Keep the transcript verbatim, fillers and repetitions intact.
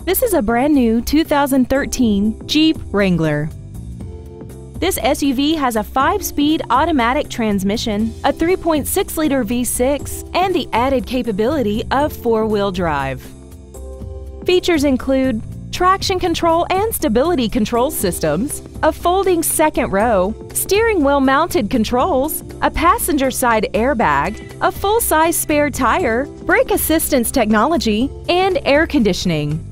This is a brand new two thousand thirteen Jeep Wrangler. This S U V has a five-speed automatic transmission, a three point six liter V six, and the added capability of four-wheel drive. Features include traction control and stability control systems, a folding second row, steering wheel mounted controls, a passenger side airbag, a full-size spare tire, brake assistance technology, and air conditioning.